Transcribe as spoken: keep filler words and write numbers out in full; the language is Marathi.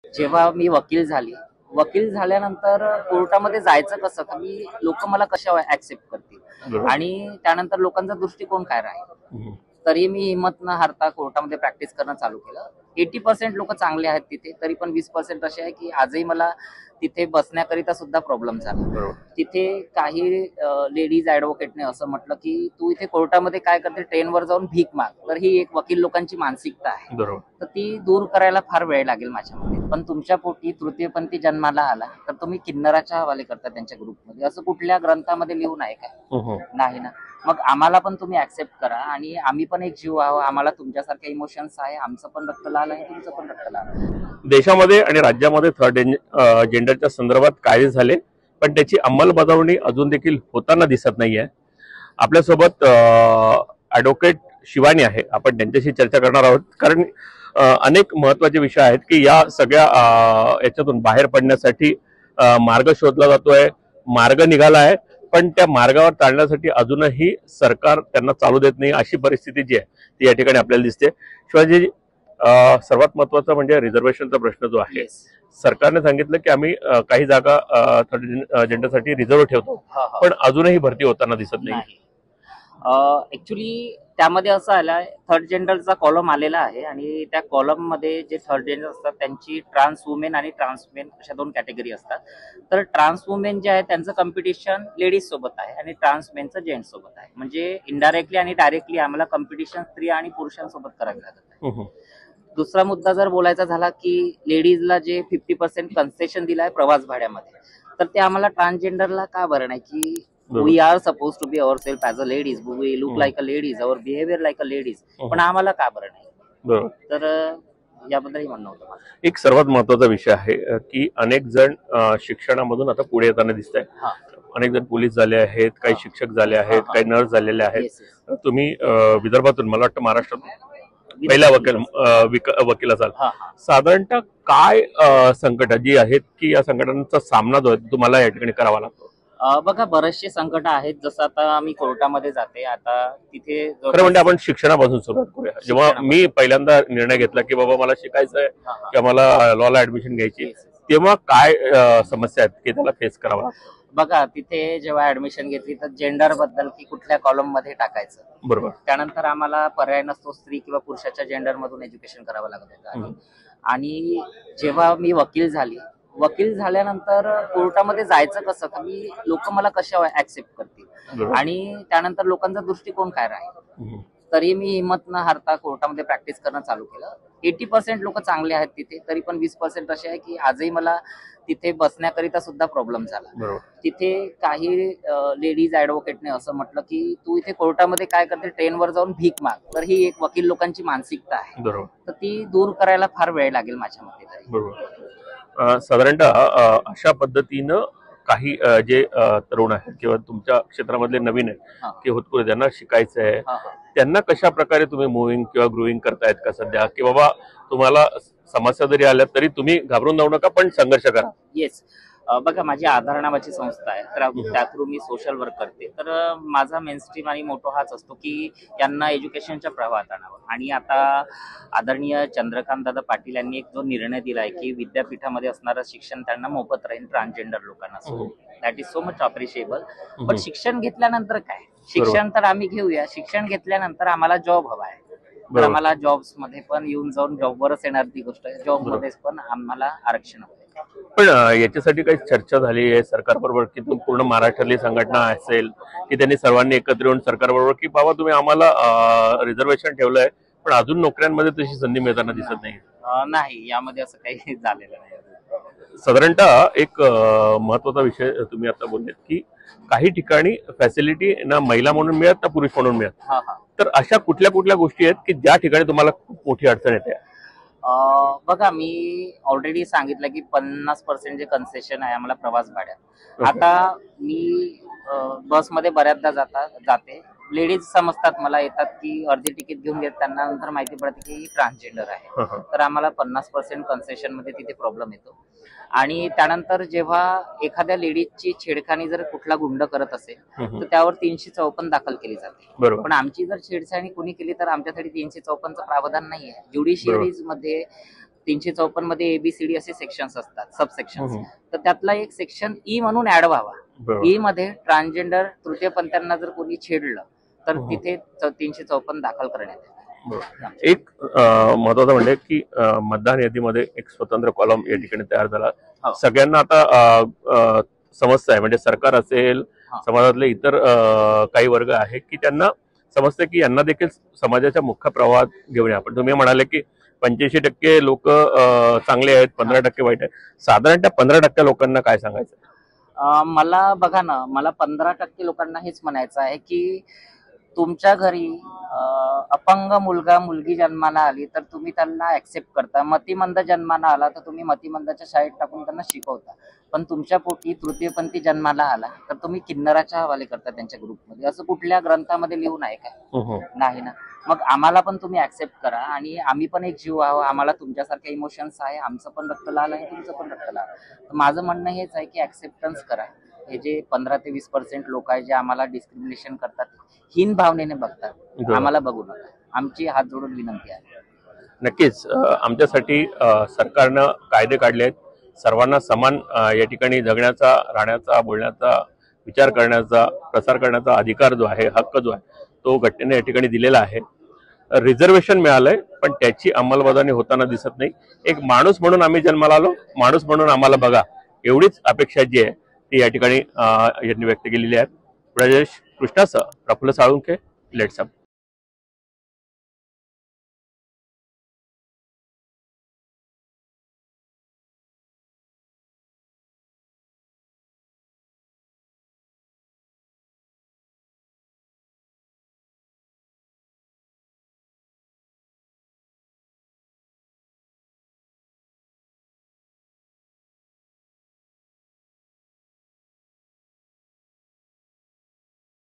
जेव्हा मी वकील झाली, वकील झाल्यानंतर कोर्टामध्ये जायचं कसं, की लोक मला कशा ऍक्सेप्ट करतील आणि त्यानंतर लोकांचा दृष्टिकोन काय राहील. तरी मी हिंमत न हारता कोर्टामध्ये प्रॅक्टिस करणं चालू केलं. एटी पर्सेंट लोक चांगले आहेत तिथे, तरी पण वीस पर्सेंट असे आहे की आजही मला तिथे बसण्याकरिता सुद्धा प्रॉब्लेम झाला. तिथे काही लेडीज ऍडव्होकेटने असं म्हटलं की तू इथे कोर्टामध्ये काय करते, ट्रेनवर जाऊन भीक माग. तर ही एक वकील लोकांची मानसिकता आहे, तर ती दूर करायला फार वेळ लागेल माझ्या मते. पण तुमच्या पोटी तृतीयपंथी जन्माला आला तर तुम्ही किन्नराच्या हवाले करता त्यांच्या ग्रुपमध्ये, असं कुठल्या ग्रंथामध्ये लिहून आहे का? नाही ना. मग आम्हाला पण तुम्ही ऍक्सेप्ट करा आणि आम्ही पण एक जीव आहोत. आम्हाला तुमच्यासारखे इमोशन्स आहे, आमचं पण रक्त लाल आहे, तुमचं पण रक्त लाल आहे. देशामध्ये आणि राज्यामध्ये थर्ड जेंडरच्या संदर्भात कायदे झाले, पण त्याची अंमलबजावणी अजून देखील होताना दिसत नाहीये. आपल्यासोबत ॲडव्होकेट शिवानी आहे, आपण त्यांच्याशी चर्चा करणार आहोत. कारण अनेक महत्वाचे विषय आहेत की या सगळ्या याच्यातून बाहेर पडण्यासाठी मार्ग शोधला जातोय, मार्ग निघाला आहे, पण त्या मार्गावर चालण्यासाठी अजूनही सरकार त्यांना चालू देत नाही, अशी परिस्थिती जी आहे ती या ठिकाणी आपल्याला दिसते. शिवाजी, सर्वात महत्वाचा म्हणजे रिझर्वेशनचा प्रश्न जो आहे, सरकारने सांगितलं की आम्ही काही जागा थर्ड जेंडरसाठी रिझर्व ठेवतो, पण अजूनही भरती होताना दिसत नाही. ऍक्च्युली त्यामध्ये असं आलं, थर्ड जेंडरचा कॉलम आलेला आहे आणि त्या कॉलम मध्ये जे थर्ड जेंडर असतात त्यांची ट्रान्स वुमेन आणि ट्रान्स मेन अशा दोन कॅटेगरी असतात. तर ट्रान्स वुमेन जे आहे त्यांचं कॉम्पिटिशन लेडीज सोबत आहे आणि ट्रान्स मेनचं जेंट्स सोबत आहे. म्हणजे इनडायरेक्टली आणि डायरेक्टली आम्हाला कॉम्पिटिशन स्त्री आणि पुरुषांसोबत करायला लागत आहे. दुसरा मुद्दा जर बोलायचा झाला की लेडीजला जे फिफ्टी पर्सेंट कन्सेशन दिलं आहे प्रवास भाड्यामध्ये, तर ते आम्हाला ट्रान्सजेंडरला का बरं नाही की we are supposed to be ourselves as a ladies, we look like a ladies, our behavior like a ladies, पण आम्हाला का बरं नाही. तर याबद्दल म्हणणं होतं माझं. एक सर्वात महत्वाचा विषय आहे की अनेक जण शिक्षणामधून आता पुढे येताना दिसत आहे. अनेक जण पोलीस झाले आहेत, काही शिक्षक झाले आहेत, काही नर्स झालेले आहेत. तुम्ही विदर्भातून, मला वाटतं महाराष्ट्रातून पहिला वकील वकील असाल. साधारणतः काय संकट जी आहेत की या संकटांचा सामना जो आहे तुम्हाला या ठिकाणी करावा लागतो? बघा, बरेचसे संकट आहेत. जसं आता मी कोर्टामध्ये जाते, आता तिथे खरं म्हणजे आपण शिक्षणापासून सुरुवात करूया. जेव्हा मी पहिल्यांदा निर्णय घेतला की बाबा मला शिकायचं आहे किंवा मला लॉला ऍडमिशन घ्यायची, तेव्हा काय समस्या आहेत की त्याला फेस करावा लागतो? बघा, तिथे जेव्हा ऍडमिशन घेतली तर जेंडर बद्दल की कुठल्या कॉलम मध्ये टाकायचं, बरोबर. त्यानंतर आम्हाला पर्याय नसतो, स्त्री किंवा पुरुषाच्या जेंडर मधून एज्युकेशन करावं लागत होतं. आणि जेव्हा मी वकील झाली, वकील झाल्यानंतर कोर्टामध्ये जायचं कसं, की लोक मला कशा ऍक्सेप्ट करतील आणि त्यानंतर लोकांचा दृष्टिकोन काय राहील. तरी मी हिंमत न हारता कोर्टामध्ये प्रॅक्टिस करणं चालू केलं. एटी पर्सेंट लोक चांगले आहेत तिथे, तरी पण वीस पर्सेंट असे आहे की आजही मला तिथे बसण्याकरिता सुद्धा प्रॉब्लेम झाला. तिथे काही लेडीज ऍडव्होकेटने असं म्हटलं की तू इथे कोर्टामध्ये काय करते, ट्रेनवर जाऊन भीक माग. तर ही एक वकील लोकांची मानसिकता आहे, तर ती दूर करायला फार वेळ लागेल माझ्या मते. तरी साधारणतः अशा पद्धतीनं काही जे तरुण आहेत किंवा तुमच्या क्षेत्रामधले नवीन आहेत की होतकुरे ज्यांना शिकायचं आहे, त्यांना कशा प्रकारे तुम्ही मुव्हिंग किंवा ग्रोविंग करतायत का सध्या, की बाबा तुम्हाला समस्या जरी आल्या तरी तुम्ही घाबरून जाऊ नका, पण संघर्ष करा? येस. बघा, माझी आधार नावाची संस्था आहे, तर त्या थ्रू मी सोशल वर्क करते. तर माझा मेनस्ट्रीम आणि मोटो हाच असतो की यांना एज्युकेशनच्या प्रवाहात आणावं. आणि आता आदरणीय चंद्रकांत दादा पाटील यांनी एक जो निर्णय दिला आहे की विद्यापीठामध्ये असणारं शिक्षण त्यांना मोफत राहील ट्रान्सजेंडर लोकांना, that is so much appreciable. पण शिक्षण घेतल्यानंतर काय, शिक्षण तर आम्ही घेऊया, शिक्षण घेतल्यानंतर आम्हाला जॉब हवा आहे. तर आम्हाला जॉब्स मध्ये पण येऊन जाऊन जॉबवरच येणार ती गोष्ट आहे, जॉब मध्ये पण आम्हाला आरक्षण हवं. पण याच्यासाठी काही चर्चा झाली आहे सरकारबरोबर की पूर्ण महाराष्ट्रातली संघटना असेल की त्यांनी सर्वांनी एकत्र येऊन सरकारबरोबर की बाबा तुम्ही आम्हाला रिझर्वेशन ठेवलंय पण अजून नोकऱ्यांमध्ये तशी संधी मिळताना दिसत नाही? नाही, यामध्ये असं काही झालेलं नाही. साधारणतः एक महत्वाचा विषय तुम्ही आता बोललेत की काही ठिकाणी फॅसिलिटी ना महिला म्हणून मिळत ना पुरुष म्हणून मिळत, तर अशा कुठल्या कुठल्या गोष्टी आहेत की ज्या ठिकाणी तुम्हाला खूप मोठी अडचण येते? बघा, मी ऑलरेडी सांगितलं की पन्नास पर्सेंट जे कन्सेशन आहे आम्हाला प्रवास भाड्यात. आता मी बसमध्ये बऱ्याचदा जाता जाते, लेडीज समजतात मला, येतात की अर्धी तिकीट घेऊन घेत, त्यांना नंतर माहिती पडते की ट्रान्सजेंडर आहे. तर आम्हाला पन्नास पर्सेंट कन्सेशन मध्ये तिथे प्रॉब्लेम येतो. आणि त्यानंतर जेव्हा एखाद्या लेडीजची छेडखानी जर कुठला गुंड करत असेल तर त्यावर तीनशे चौपन्न दाखल केली जाते. पण आमची जर छेडछाणी कोणी केली तर आमच्यासाठी तीनशे चौपन्नचं प्रावधान नाहीये. ज्युडिशियरीज मध्ये तीनशे चौपन्न मध्ये एबीसीडी असे सेक्शन्स असतात, सब सेक्शन्स. हम्म. तर त्यातला एक सेक्शन ई म्हणून ऍड व्हावा. बरोबर. ई मध्ये ट्रान्सजेंडर तृतीयपंथीयांना जर कोणी छेडलं तर हम्म. तिथे चौ- तीनशे चौपन्न दाखल करण्यात येते. बरोबर. एक अ, महत्वाचं म्हणजे की अ, मतदान यादीमध्ये एक स्वतंत्र कॉलम या ठिकाणी तयार झाला. हो. सगळ्यांना आता अ, अ, समस्या आहे, म्हणजे सरकार असेल, हा. समाजातले इतर अ, काही वर्ग आहे की त्यांना समजते की यांना देखील समाजाच्या मुख्य प्रवाहात घेऊन या. पण तुम्ही म्हणाले की पंच्याऐंशी टक्के लोक चांगले आहेत, पंधरा टक्के वाईट आहेत. साधारण त्या पंधरा टक्के लोकांना काय सांगायचं? अं, मला बघा ना, मला पंधरा टक्के लोकांना हेच म्हणायचं आहे की तुमच्या घरी अं, अपंग मुलगा मुलगी जन्माला आली तर तुम्ही त्यांना ऍक्सेप्ट करता. मतिमंद जन्माला आला तर तुम्ही मतिमंदाच्या शाळेत टाकून त्यांना शिकवता. पण तुमच्या पोटी तृतीयपंथी जन्माला आला तर तुम्ही किन्नराच्या हवाले करता त्यांच्या ग्रुपमध्ये. असं कुठल्या ग्रंथामध्ये लिहून आहे का? हम्म. नाही ना. मग आम्हाला पण तुम्ही ऍक्सेप्ट करा आणि आम्ही पण एक जीव आहोत. आम्हाला तुमच्यासारखे इमोशन्स आहे. आमचं पण रक्त लाल आहे, तुमचं पण रक्त लाल. तर माझं म्हणणं हेच आहे की ऍक्सेप्टन्स करा. हे जे पंधरा ते वीस पर्सेंट लोक आहे जे आम्हाला डिस्क्रिमिनेशन करतात, हीन भावनेने बघतात, बरोबर. आम्हाला बघू नका. आमची हात जोडून विनंती आहे. नक्कीच अ, आमच्यासाठी अ, सरकारनं कायदे काढले आहेत. सर्वांना समान अ, या ठिकाणी जगण्याचा, राहण्याचा, बोलण्याचा, विचार करण्याचा, प्रसार करण्याचा अधिकार जो आहे, हक्क जो आहे, तो घटनेने या ठिकाणी दिलेला आहे. रिझर्वेशन मिळालंय पण त्याची अंमलबजावणी होताना दिसत नाही. एक माणूस म्हणून आम्ही जन्माला आलो, माणूस म्हणून आम्हाला बघा, एवढीच अपेक्षा जी आहे ती या ठिकाणी अ, यांनी व्यक्त केलेली आहे. ब्रजेश कृष्णासह प्रफुल्ल साळुंखे, लेट्स अप.